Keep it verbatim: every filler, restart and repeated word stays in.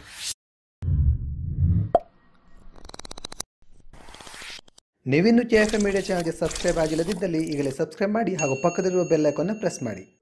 ನೀವಿನ್ನು K F M media ಚಾನಲ್ಗೆ subscribe ಆಗಿಲ್ಲದಿದ್ದಲ್ಲಿ ಈಗಲೇ ಸಬ್ಸ್ಕ್ರೈಬ್ ಮಾಡಿ ಹಾಗೂ ಪಕ್ಕದಲ್ಲಿರುವ ಬೆಲ್ ಐಕಾನ್ನ ಪ್ರೆಸ್ ಮಾಡಿ.